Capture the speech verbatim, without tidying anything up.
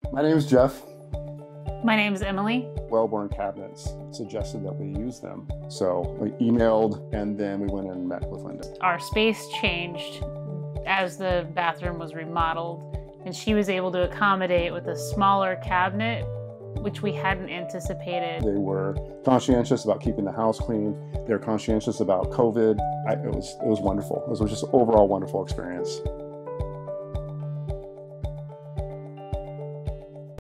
My name is Geoff. My name is Emily. Wellborn Cabinets suggested that we use them. So we emailed and then we went and met with Linda. Our space changed as the bathroom was remodeled, and she was able to accommodate with a smaller cabinet, which we hadn't anticipated. They were conscientious about keeping the house clean. They were conscientious about COVID. I, it was, it was wonderful. It was just an overall wonderful experience.